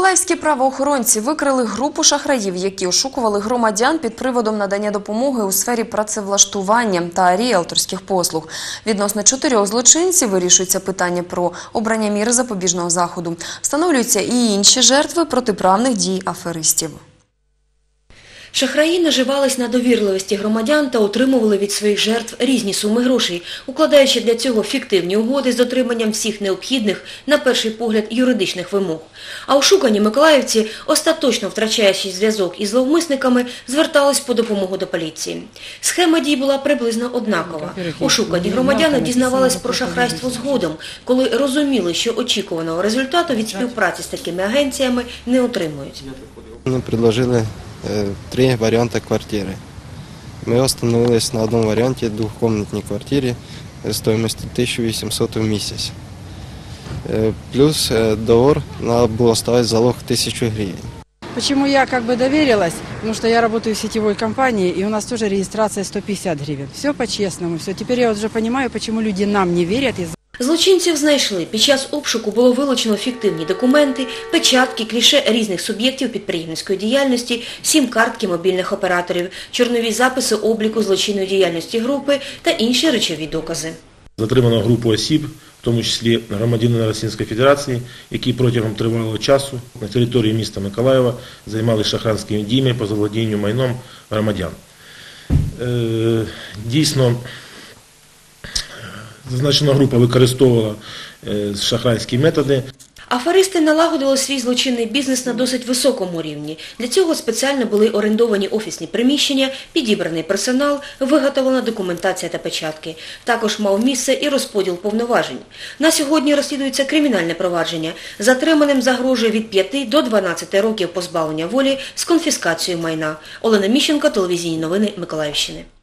Миколаївські правоохоронці викрили групу шахраїв, які ошукували громадян під приводом надання допомоги у сфері працевлаштування та ріелторських послуг. Відносно 4 злочинців вирішується питання про обрання міри запобіжного заходу. Встановлюються і інші жертви протиправних дій аферистів. Шахраї наживались на довірливості громадян та отримували від своїх жертв різні суми грошей, укладаючи для цього фіктивні угоди з дотриманням всіх необхідних, на перший погляд, юридичних вимог. А ошукані миколаївці, остаточно втрачаючи зв'язок із зловмисниками, звертались по допомогу до поліції. Схема дій була приблизно однакова. Ошукані громадяни дізнавались про шахрайство згодом, коли розуміли, що очікуваного результату від співпраці з такими агенціями не отримують. Нам предложили 3 варіанти квартири. Ми остановились на одному варіанті, двохкомнатній квартирі, стоимостью 1800 в місяць. Плюс договор надо было ставить залог 1000 гривен. Почему я доверилась? Потому что я работаю в сетевой компании, и у нас тоже регистрация 150 гривен. Все по-честному, все. Теперь я уже понимаю, почему люди нам не верят. Злочинців знайшли. Під час обшуку було вилучено фіктивні документи, печатки, кліше різних суб'єктів підприємницької діяльності, сім-картки мобільних операторів, чорнові записи обліку злочинної діяльності групи та інші речові докази. Затримано групу осіб, в тому числі громадянина Російської Федерації, які протягом тривалого часу на території міста Миколаєва займалися шахрайськими діями по заволодінню майном громадян. Дійсно, зазначена група використовувала шахрайські методи. Аферисти налагодили свій злочинний бізнес на досить високому рівні. Для цього спеціально були орендовані офісні приміщення, підібраний персонал, виготовлена документація та печатки. Також мав місце і розподіл повноважень. На сьогодні розслідується кримінальне провадження. Затриманим загрожує від 5 до 12 років позбавлення волі з конфіскацією майна. Олена Міщенко, телевізійні новини Миколаївщини.